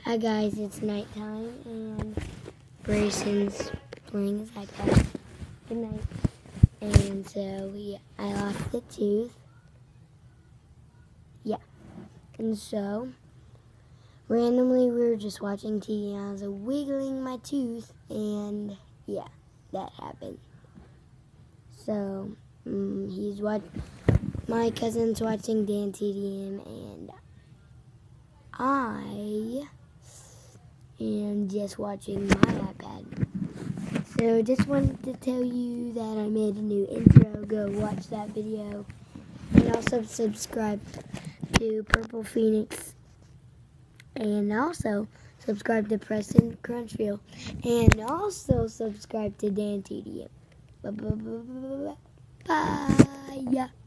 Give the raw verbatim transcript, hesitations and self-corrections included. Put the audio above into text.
Hi guys, it's nighttime and Brayson's playing his iPad. Good night. And so we, I lost the tooth. Yeah. And so randomly we were just watching T V and I was wiggling my tooth and yeah, that happened. So um, he's what my cousin's watching Dan T D M and I am just watching my iPad. So just wanted to tell you that I made a new intro. Go watch that video. And also subscribe to Purple Phoenix. And also subscribe to Preston Crunchfield. And also subscribe to Dan T D M. Bye. Bye.